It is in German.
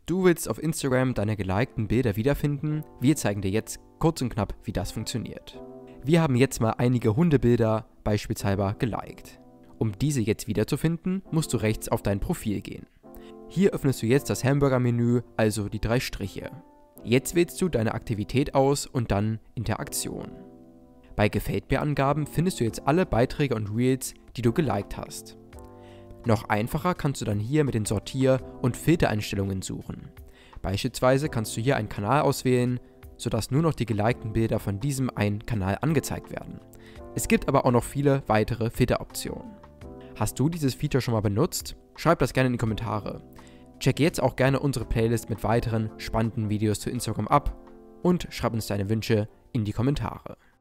Du willst auf Instagram deine gelikten Bilder wiederfinden? Wir zeigen dir jetzt kurz und knapp, wie das funktioniert. Wir haben jetzt mal einige Hundebilder beispielsweise geliked. Um diese jetzt wiederzufinden, musst du rechts auf dein Profil gehen. Hier öffnest du jetzt das Hamburger-Menü, also die 3 Striche. Jetzt wählst du deine Aktivität aus und dann Interaktion. Bei Gefällt mir Angaben findest du jetzt alle Beiträge und Reels, die du geliked hast. Noch einfacher kannst du dann hier mit den Sortier- und Filtereinstellungen suchen. Beispielsweise kannst du hier einen Kanal auswählen, sodass nur noch die gelikten Bilder von diesem einen Kanal angezeigt werden. Es gibt aber auch noch viele weitere Filteroptionen. Hast du dieses Feature schon mal benutzt? Schreib das gerne in die Kommentare. Check jetzt auch gerne unsere Playlist mit weiteren spannenden Videos zu Instagram ab und schreib uns deine Wünsche in die Kommentare.